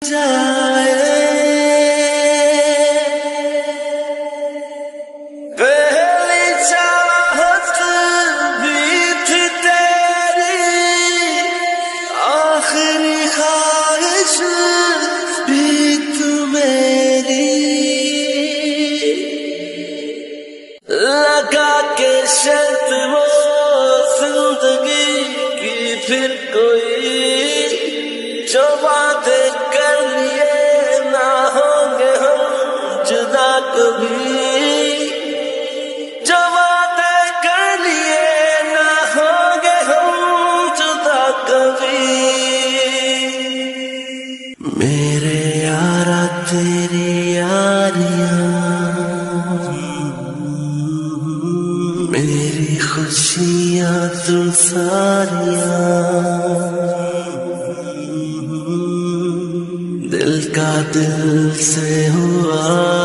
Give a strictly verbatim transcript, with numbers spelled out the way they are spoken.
جائے پہلی چاہت بھی تھی تیری، آخری خواہش بھی تو میری، لگا کے شرط وہ زندگی کی پھر کوئی جو باتیں کر لیے نہ ہوں گے ہم جدا کبھی، جو باتیں کر لیے نہ ہوں گے ہم جدا کبھی، میرے یارا تیری یاریاں میری خوشیاں تم ساریاں، دل کا دل سے ہوا